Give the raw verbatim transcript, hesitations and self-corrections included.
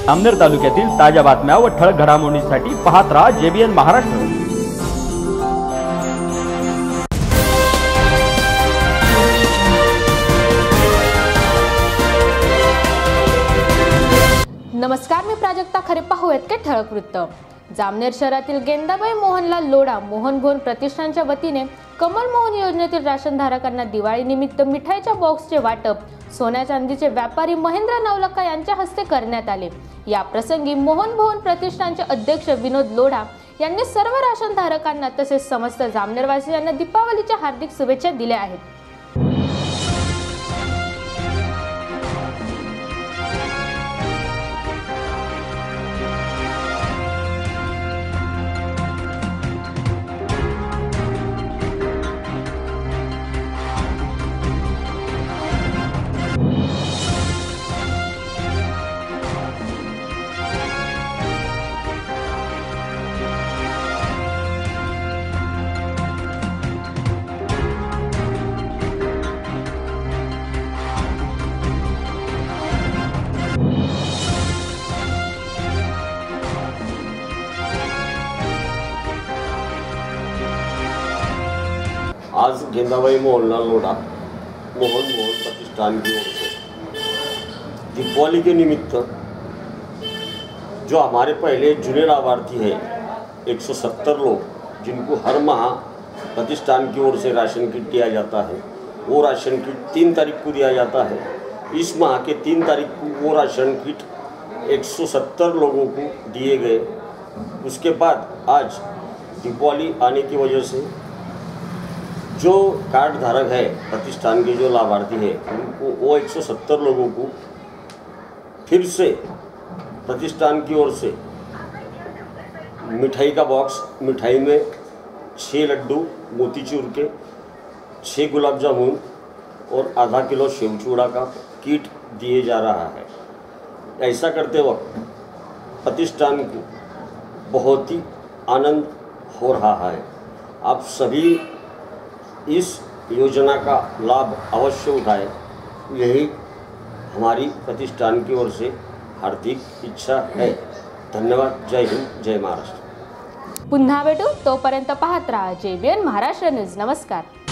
जामनेर तालुक्यातील ताज्या बातम्या व ठळक घडामोडींसाठी पाहत राहा जेबीएन महाराष्ट्र। नमस्कार, मी प्राजक्ता खरे। पाहूयात के ठळक वृत्त। जामनेर शहरातील गेंदाबाई मोहनलाल लोढा मोहन भवन प्रतिष्ठानच्या वतीने कमल मोहन योजनेतील राशन धारकांना दिवाळी निमित्त मिठाईच्या बॉक्सचे वाटप सोन्या चांदीचे व्यापारी महेंद्र नवलखा यांच्या हस्ते करण्यात आले। या प्रसंगी मोहन भवन प्रतिष्ठानचे अध्यक्ष विनोद लोढा यांनी सर्व राशन धारकांना तसेच समस्त जामनेरवासियांना दीपावलीच्या हार्दिक शुभेच्छा दिल्या आहेत। आज गेंदाबाई मोहनलाल लोढा मोहन मोहन प्रतिष्ठान की ओर से दीपावली के निमित्त जो हमारे पहले जुने लाभार्थी हैं एक सौ सत्तर लोग जिनको हर माह प्रतिष्ठान की ओर से राशन किट दिया जाता है, वो राशन किट तीन तारीख को दिया जाता है। इस माह के तीन तारीख को वो राशन किट एक सौ सत्तर लोगों को दिए गए। उसके बाद आज दीपावली आने की वजह से जो कार्ड धारक है प्रतिष्ठान के जो लाभार्थी है उनको वो एक सौ सत्तर लोगों को फिर से प्रतिष्ठान की ओर से मिठाई का बॉक्स, मिठाई में छः लड्डू मोतीचूर के, छः गुलाब जामुन और आधा किलो सेव चूड़ा का किट दिए जा रहा है। ऐसा करते वक्त प्रतिष्ठान को बहुत ही आनंद हो रहा है। आप सभी इस योजना का लाभ अवश्य उठाएं, यही हमारी प्रतिष्ठान की ओर से हार्दिक इच्छा है। धन्यवाद। जय हिंद, जय महाराष्ट्र। पुन्हा भेटू, तोपर्यंत पाहत राहा जेबीएन महाराष्ट्र न्यूज। नमस्कार।